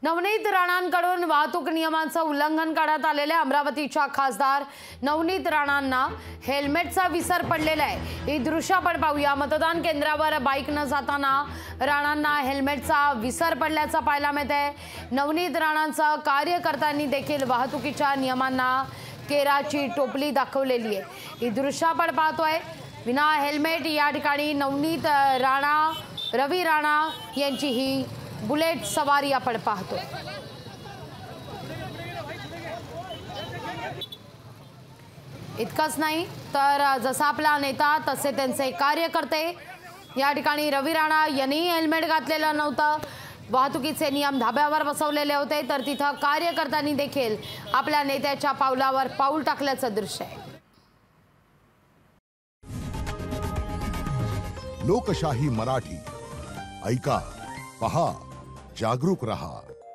नवनीत राणांकडून वाहतूक नियमांचं उल्लंघन करण्यात आलेल्या अमरावतीच्या खासदार नवनीत राणांना हेल्मेटचा विसर पडलेला आहे। ही दृश्य आपण पाहूया। मतदान केंद्रावर बाईकनं जाताना राणांना हेल्मेटचा विसर पडल्याचं पाहायला मिळतंय। नवनीत राणांचं कार्यकर्त्यांनी देखील वाहतुकीच्या नियमांना केराची टोपली दाखवलेली आहे। ही दृश्य आपण पाहतोय। विना हेल्मेट या ठिकाणी नवनीत राणा, रवी राणा यांची ही बुलेट सवारी आपण पाहतो। इतकंच नाही तर जसा आपला नेता तसे त्यांचे कार्यकर्ते या ठिकाणी रवी राणा यांनी हेल्मेट घातलेलं नव्हतं। वाहतुकीचे नियम धाब्यावर बसवलेले होते, तर तिथं कार्यकर्त्यांनी देखील आपल्या नेत्याच्या पावलावर पाऊल टाकल्याचं दृश्य आहे। लोकशाही मराठी ऐका, पहा, जागरूक रहा।